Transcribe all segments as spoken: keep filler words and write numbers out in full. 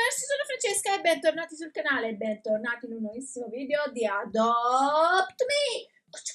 ragazzi, sono Francesca e bentornati sul canale, bentornati in un nuovissimo video di Adopt Me.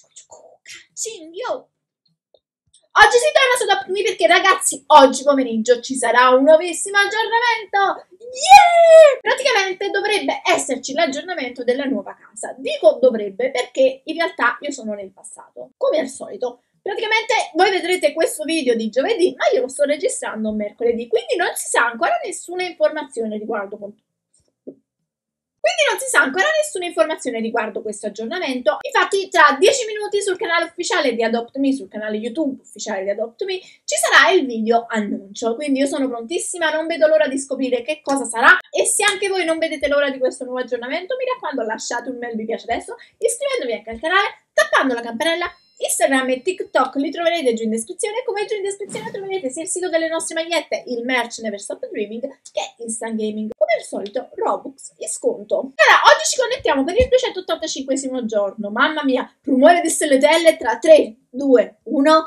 Oggi si torna su Adopt Me perché ragazzi, oggi pomeriggio ci sarà un nuovissimo aggiornamento. Yeah! Praticamente dovrebbe esserci l'aggiornamento della nuova casa. Dico dovrebbe perché in realtà io sono nel passato, come al solito. Praticamente voi vedrete questo video di giovedì, ma io lo sto registrando mercoledì, quindi non si sa ancora nessuna informazione riguardo Quindi non si sa ancora nessuna informazione riguardo questo aggiornamento. Infatti tra dieci minuti sul canale ufficiale di Adopt Me, sul canale YouTube ufficiale di Adopt Me, ci sarà il video annuncio. Quindi io sono prontissima, non vedo l'ora di scoprire che cosa sarà. E se anche voi non vedete l'ora di questo nuovo aggiornamento, mi raccomando lasciate un bel mi piace adesso, iscrivendovi anche al canale, tappando la campanella. Instagram e TikTok li troverete giù in descrizione, come giù in descrizione troverete sia il sito delle nostre magliette, il merch Never Stop Dreaming, che Instant Gaming. Come al solito, Robux in sconto. Allora, oggi ci connettiamo per il duecentottantacinquesimo giorno. Mamma mia, rumore di stelletelle tra tre, due, uno.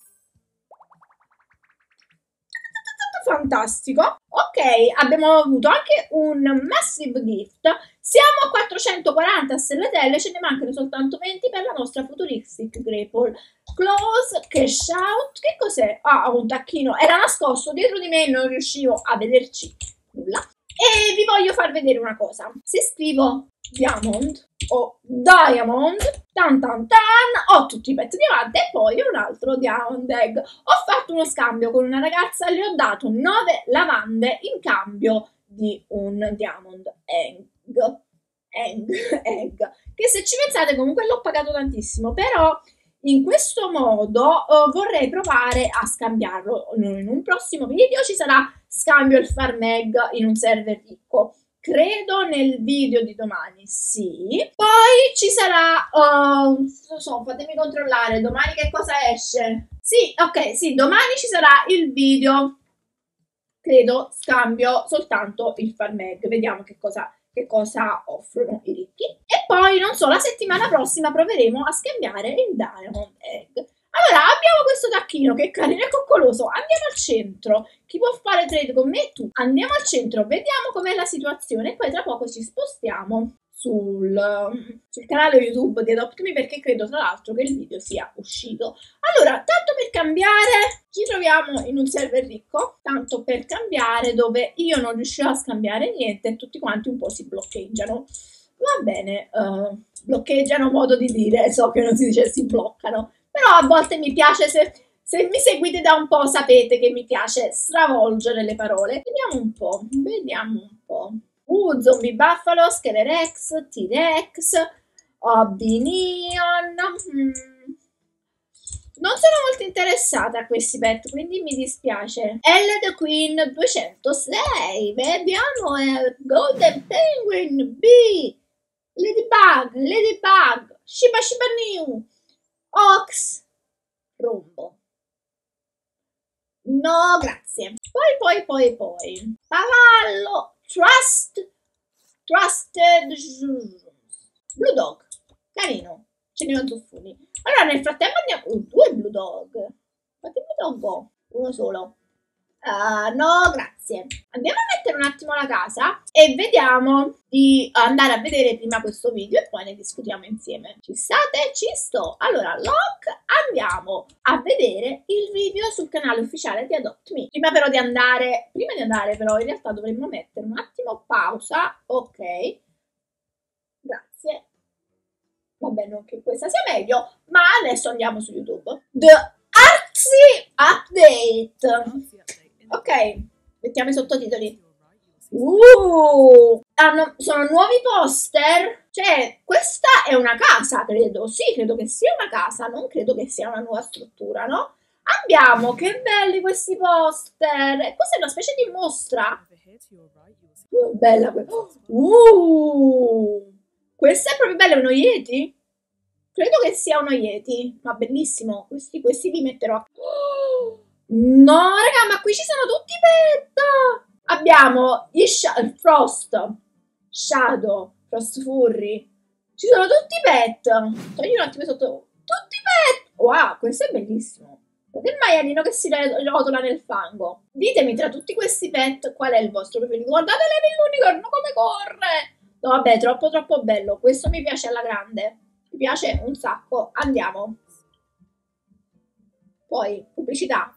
Fantastico. Ok, abbiamo avuto anche un massive gift. Siamo a quattrocentoquaranta stelletelle, ce ne mancano soltanto venti per la nostra futuristic grapple. Close, cash out. Che cos'è? Ah, un tacchino. Era nascosto dietro di me e non riuscivo a vederci nulla. E vi voglio far vedere una cosa. Se scrivo Diamond o Diamond, tan tan tan, ho tutti i pezzi di diamante e poi un altro Diamond Egg. Ho fatto uno scambio con una ragazza, le ho dato nove lavande in cambio di un Diamond Egg. Egg, egg. Che se ci pensate comunque l'ho pagato tantissimo, però in questo modo uh, vorrei provare a scambiarlo. In un prossimo video ci sarà scambio il farm egg in un server ricco. Credo nel video di domani, sì. Poi ci sarà, uh, non so, fatemi controllare, domani che cosa esce? Sì, ok, sì, domani ci sarà il video, credo, scambio soltanto il farm egg. Vediamo che cosa, che cosa offrono i ricchi. E poi, non so, la settimana prossima proveremo a scambiare il Diamond Egg. Allora, abbiamo questo tacchino che è carino e coccoloso. Andiamo al centro. Chi può fare trade con me? Tu. Andiamo al centro, vediamo com'è la situazione e poi tra poco ci spostiamo sul, sul canale YouTube di Adopt Me perché credo tra l'altro che il video sia uscito. Allora, tanto per cambiare, ci troviamo in un server ricco, tanto per cambiare dove io non riuscirò a scambiare niente e tutti quanti un po' si bloccheggiano. Va bene, uh, bloccheggiano modo di dire, so che non si dice si bloccano. Però a volte mi piace, se, se mi seguite da un po' sapete che mi piace stravolgere le parole. Vediamo un po', vediamo un po'. Uh, Zombie Buffalo, Skelerex, T-Rex, Obdinion. Hmm. Non sono molto interessata a questi pet, quindi mi dispiace. L the Queen duecentosei, vediamo eh, Golden Penguin, B, Ladybug, Ladybug, Shiba Shiba New. Ox, rombo. No, grazie. Poi, poi, poi, poi. Cavallo, Trust, Trusted, Blue Dog, carino. Ce ne ho zuffoni. Allora, nel frattempo andiamo... Uh, due Blue Dog. Ma che Blue Dog ho? Uno solo. Uh, no, grazie. Andiamo a mettere un attimo la casa e vediamo di andare a vedere prima questo video e poi ne discutiamo insieme. Ci state? Ci sto. Allora, lock, andiamo a vedere il video sul canale ufficiale di Adopt Me. Prima però di andare, prima di andare però in realtà dovremmo mettere un attimo pausa. Ok. Grazie. Vabbè, non che questa sia meglio, ma adesso andiamo su YouTube. The Artsy Update. Ok, mettiamo i sottotitoli. Uh, hanno, sono nuovi poster. Cioè, questa è una casa, credo. Sì, credo che sia una casa, non credo che sia una nuova struttura, no? Abbiamo, che belli questi poster. Questa è una specie di mostra. Uh, bella questa. Uh, questa è proprio bella, è uno Yeti? Credo che sia uno Yeti, ma bellissimo. Questi, questi li metterò. Oh, no, raga, ma qui ci sono tutti i pet. Abbiamo il Frost, Shadow, Frost Furry. Ci sono tutti i pet. Togli un attimo sotto. Tutti i pet. Wow, questo è bellissimo. Il maialino che si rotola nel fango. Ditemi tra tutti questi pet qual è il vostro preferito. Guardate l'unicorno come corre! No, vabbè, troppo troppo bello. Questo mi piace alla grande. Mi piace un sacco. Andiamo. Poi, pubblicità.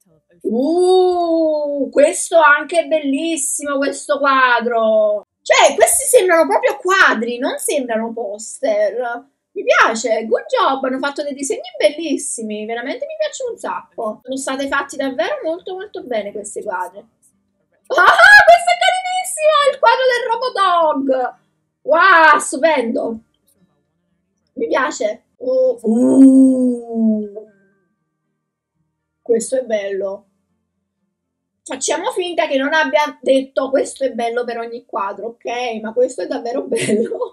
Uh, questo anche è bellissimo, questo quadro. Cioè, questi sembrano proprio quadri, non sembrano poster. Mi piace, good job, hanno fatto dei disegni bellissimi, veramente mi piacciono un sacco. Sono stati fatti davvero molto molto bene questi quadri. Ah, questo è carinissimo, il quadro del Robodog. Wow, stupendo. Mi piace. Uh, uh. Questo è bello. Facciamo finta che non abbia detto questo è bello per ogni quadro, ok? Ma questo è davvero bello.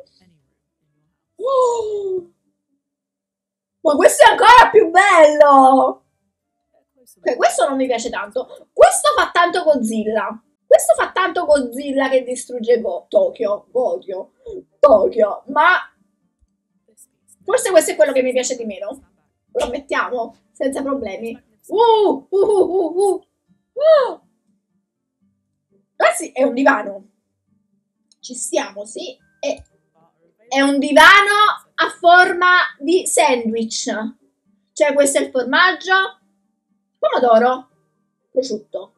Oh, ma questo è ancora più bello! Ok, questo non mi piace tanto. Questo fa tanto Godzilla. Questo fa tanto Godzilla che distrugge Go Tokyo. Tokyo. Tokyo. Ma forse questo è quello che mi piace di meno. Lo mettiamo senza problemi. Uh, uh, uh, uh, uh. Uh. Ah sì, è un divano. Ci stiamo, sì. È, è un divano a forma di sandwich. Cioè, questo è il formaggio. Pomodoro. Prosciutto.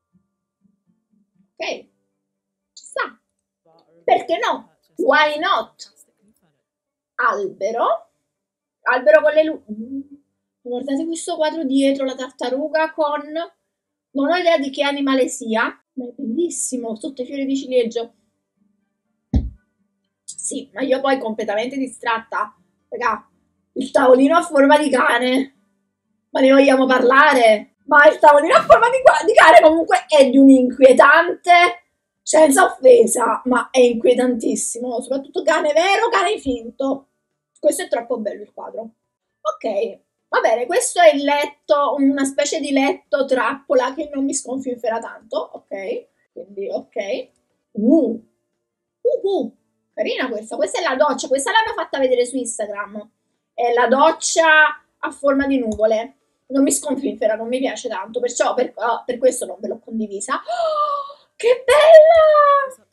Ok. Ci sta. Perché no? Why not? Albero. Albero con le luci. Guardate questo quadro dietro, la tartaruga con... Non ho idea di che animale sia, ma è bellissimo, sotto i fiori di ciliegio. Sì, ma io poi completamente distratta. Raga, il tavolino a forma di cane. Ma ne vogliamo parlare? Ma il tavolino a forma di, di cane comunque è di un inquietante, senza offesa, ma è inquietantissimo. Soprattutto cane vero, cane finto. Questo è troppo bello il quadro. Ok. Va bene, questo è il letto, una specie di letto trappola che non mi sconfinferà tanto, ok? Quindi, ok. Uh, uh, uh, carina questa, questa è la doccia, questa l'hanno fatta vedere su Instagram. È la doccia a forma di nuvole. Non mi sconfinfera, non mi piace tanto, perciò per, oh, per questo non ve l'ho condivisa. Oh, che bella!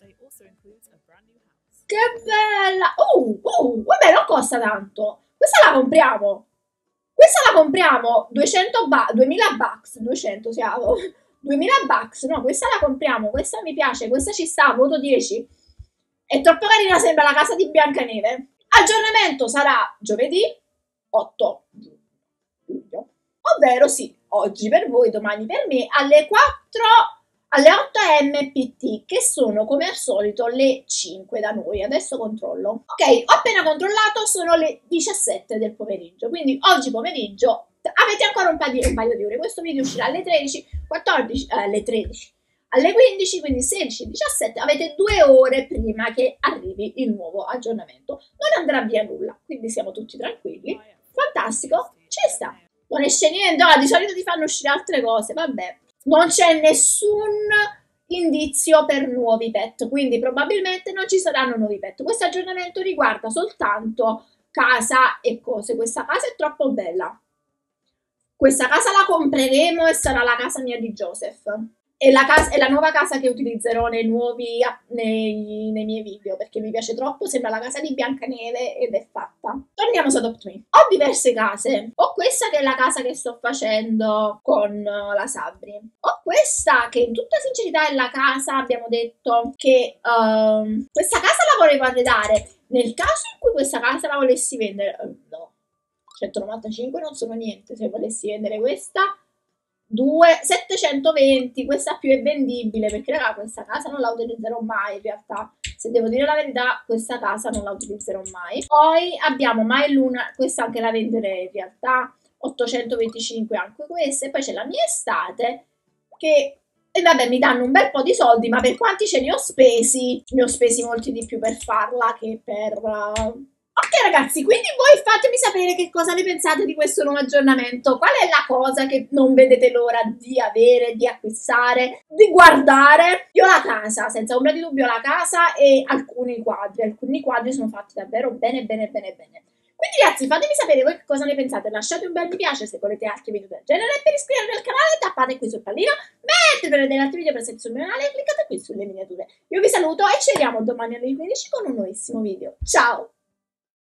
Che bella! Uh, uh, vabbè, non costa tanto. Questa la compriamo. Questa la compriamo duecento ba duemila bucks, duecento siamo, duemila bucks, no, questa la compriamo, questa mi piace, questa ci sta, voto dieci. È troppo carina, sembra la casa di Biancaneve. Aggiornamento sarà giovedì otto luglio, ovvero sì, oggi per voi, domani per me, alle quattro, alle otto M P T, che sono come al solito le cinque da noi. Adesso controllo. Ok, ho appena controllato, sono le diciassette del pomeriggio, quindi oggi pomeriggio avete ancora un paio di, un paio di ore. Questo video uscirà alle tredici, quattordici, eh, alle tredici, alle quindici, quindi sedici, diciassette, avete due ore prima che arrivi il nuovo aggiornamento. Non andrà via nulla, quindi siamo tutti tranquilli. Fantastico, ci sta. Non esce niente, oh, di solito ti fanno uscire altre cose, vabbè. Non c'è nessun indizio per nuovi pet, quindi probabilmente non ci saranno nuovi pet. Questo aggiornamento riguarda soltanto casa e cose. Questa casa è troppo bella. Questa casa la compreremo e sarà la casa mia di Joseph. È la, casa, è la nuova casa che utilizzerò nei, nuovi, nei, nei miei video, perché mi piace troppo, sembra la casa di Biancaneve ed è fatta. Torniamo su Adopt Me. Ho diverse case. Ho questa che è la casa che sto facendo con la Sabri. Ho questa che in tutta sincerità è la casa, abbiamo detto che um, questa casa la volevo arredare. Nel caso in cui questa casa la volessi vendere, no, centonovantacinque non sono niente, se volessi vendere questa... due, settecentoventi, questa più è vendibile perché raga questa casa non la utilizzerò mai in realtà, se devo dire la verità questa casa non la utilizzerò mai. Poi abbiamo Mai Luna, questa anche la venderei in realtà, ottocentoventicinque anche questa, e poi c'è la mia estate che, e vabbè mi danno un bel po' di soldi, ma per quanti ce ne ho spesi, ne ho spesi molti di più per farla che per... Uh... Ok ragazzi, quindi voi fatemi sapere che cosa ne pensate di questo nuovo aggiornamento, qual è la cosa che non vedete l'ora di avere, di acquistare, di guardare. Io la casa, senza ombra di dubbio la casa e alcuni quadri, alcuni quadri sono fatti davvero bene bene bene bene. Quindi ragazzi, fatemi sapere voi che cosa ne pensate, lasciate un bel mi piace se volete altri video del genere, e per iscrivervi al canale tappate qui sul pallino, mentre per vedere altri video presenti sul mio canale cliccate qui sulle miniature. Io vi saluto e ci vediamo domani alle quindici con un nuovissimo video. Ciao!